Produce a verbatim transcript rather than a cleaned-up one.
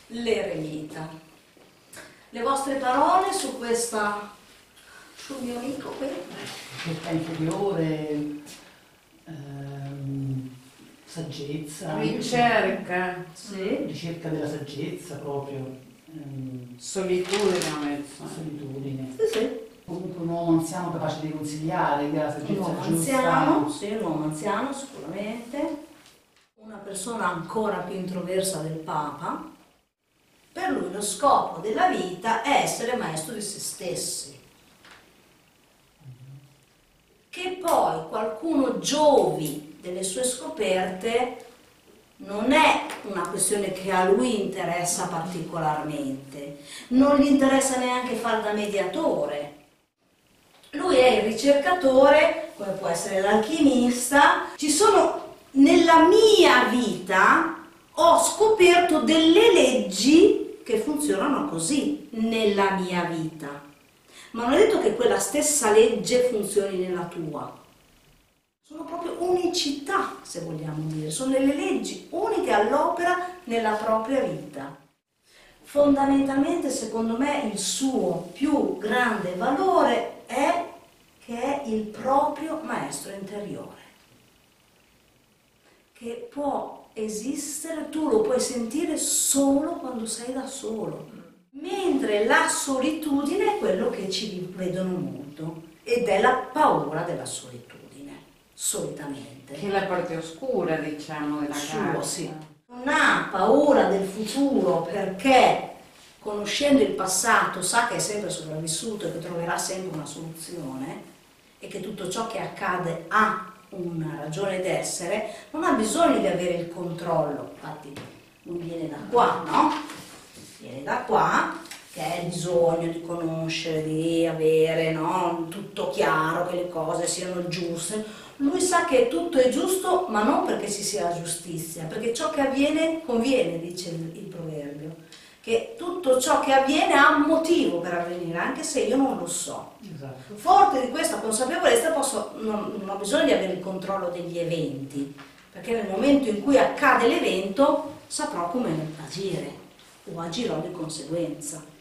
l'eremita. Le vostre parole su questa, sul mio amico qui? Ricerca interiore, ehm, saggezza. Ricerca. Sì. Ricerca della saggezza proprio. Ehm, Solitudine ho messo. solitudine. Sì, sì. Comunque un uomo anziano capace di consigliare, che ha la Un saggezza uomo giusta. anziano, sì, un uomo anziano sicuramente. Una persona ancora più introversa del Papa. Per lui lo scopo della vita è essere maestro di se stessi. Che poi qualcuno giovi delle sue scoperte non è una questione che a lui interessa particolarmente, non gli interessa neanche fare da mediatore. Lui è il ricercatore, come può essere l'alchimista. Ci sono, nella mia vita, ho scoperto delle leggi che funzionano così nella mia vita. Ma non è detto che quella stessa legge funzioni nella tua. Sono proprio unicità, se vogliamo dire. Sono delle leggi uniche all'opera nella propria vita. Fondamentalmente, secondo me, il suo più grande valore è che è il proprio maestro interiore, che può esistere, tu lo puoi sentire solo quando sei da solo, mentre la solitudine è quello che ci vedono molto ed è la paura della solitudine, solitamente. Che è la parte oscura, diciamo, della Suo, carta. sì. Non ha paura del futuro perché, conoscendo il passato, sa che è sempre sopravvissuto e che troverà sempre una soluzione e che tutto ciò che accade ha una ragione d'essere, non ha bisogno di avere il controllo. Infatti lui viene da qua, no? Viene da qua, che è il bisogno di conoscere, di avere, no? Tutto chiaro, che le cose siano giuste. Lui sa che tutto è giusto, ma non perché ci sia la giustizia, perché ciò che avviene conviene, dice il, il proverbio, che tutto ciò che avviene ha un motivo per avvenire, anche se io non lo so. Esatto. Forte di questa consapevolezza posso, non, non ho bisogno di avere il controllo degli eventi, perché nel momento in cui accade l'evento saprò come agire o agirò di conseguenza.